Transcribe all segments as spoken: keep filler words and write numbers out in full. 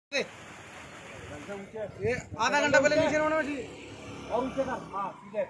ये आधा घंटा पहले नीचे होना चाहिए और ऊंचे कर। हाँ ठीक है।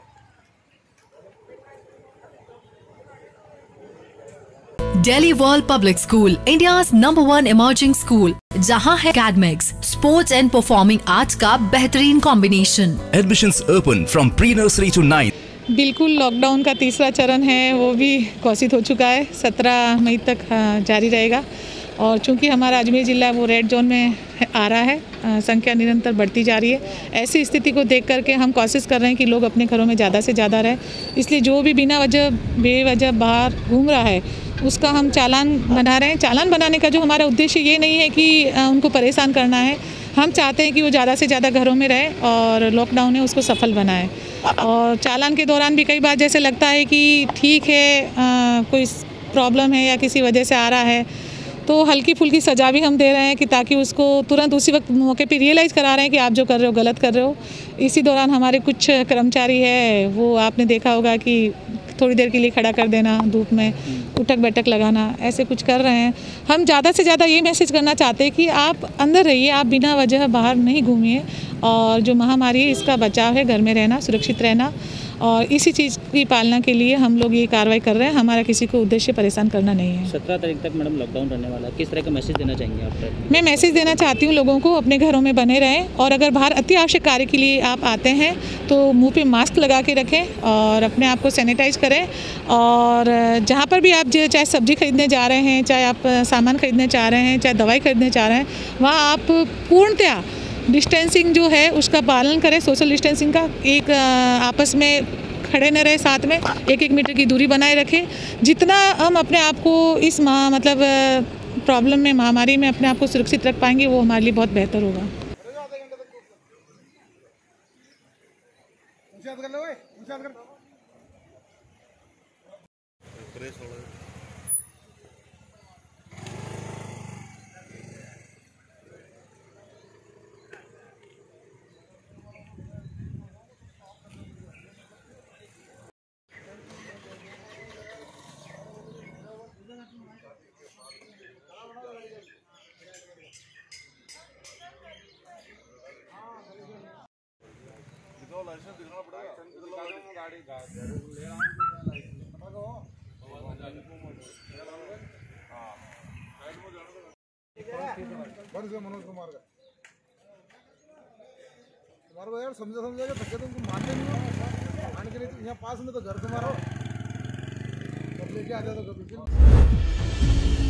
Delhi World Public School, India's number one emerging school, जहाँ है academics, sports and performing arts का बेहतरीन combination. Admissions open from pre-nursery to ninth. बिल्कुल लॉकडाउन का तीसरा चरण है वो भी घोषित हो चुका है। सत्रह मई तक जारी रहेगा और चूंकि हमारा अजमेर ज़िला वो रेड जोन में आ रहा है, संख्या निरंतर बढ़ती जा रही है। ऐसी स्थिति को देख करके हम कोशिश कर रहे हैं कि लोग अपने घरों में ज़्यादा से ज़्यादा रहें। इसलिए जो भी बिना वजह बेवजह बाहर घूम रहा है उसका हम चालान बना रहे हैं। चालान बनाने का जो हमारा उद्देश्य ये नहीं है कि उनको परेशान करना है, हम चाहते हैं कि वो ज़्यादा से ज़्यादा घरों में रहे और लॉकडाउन है उसको सफल बनाए। और चालान के दौरान भी कई बार जैसे लगता है कि ठीक है आ, कोई प्रॉब्लम है या किसी वजह से आ रहा है तो हल्की फुल्की सज़ा भी हम दे रहे हैं कि ताकि उसको तुरंत उसी वक्त मौके पे रियलाइज़ करा रहे हैं कि आप जो कर रहे हो गलत कर रहे हो। इसी दौरान हमारे कुछ कर्मचारी है वो आपने देखा होगा कि थोड़ी देर के लिए खड़ा कर देना, धूप में उठक बैठक लगाना, ऐसे कुछ कर रहे हैं। हम ज़्यादा से ज़्यादा ये मैसेज करना चाहते हैं कि आप अंदर रहिए, आप बिना वजह बाहर नहीं घूमिए और जो महामारी है इसका बचाव है, घर में रहना, सुरक्षित रहना और इसी चीज़ की पालना के लिए हम लोग ये कार्रवाई कर रहे हैं। हमारा किसी को उद्देश्य परेशान करना नहीं है। सत्रह तारीख तक मैडम लॉकडाउन रहने वाला है, किस तरह का मैसेज देना चाहेंगे आप? मैं मैसेज देना चाहती हूँ लोगों को अपने घरों में बने रहें और अगर बाहर अति आवश्यक कार्य के लिए आप आते हैं तो मुंह पे मास्क लगा के रखें और अपने आप को सैनिटाइज करें। और जहाँ पर भी आप चाहे सब्जी खरीदने जा रहे हैं, चाहे आप सामान खरीदने चाह रहे हैं, चाहे दवाई खरीदने चाह रहे हैं, वहाँ आप पूर्णतया डिस्टेंसिंग जो है उसका पालन करें। सोशल डिस्टेंसिंग का एक आपस में खड़े न रहे, साथ में एक एक मीटर की दूरी बनाए रखें। जितना हम अपने आप को इस महा मतलब प्रॉब्लम में, महामारी में अपने आप को सुरक्षित रख पाएंगे वो हमारे लिए बहुत बेहतर होगा। मनोज कुमार का तुम्हारा यार समझा समझा के थके तुमको मानते नहीं हो, मान के नहीं यहाँ पास में तो घर तुम्हारा लेके आ जाता कभी।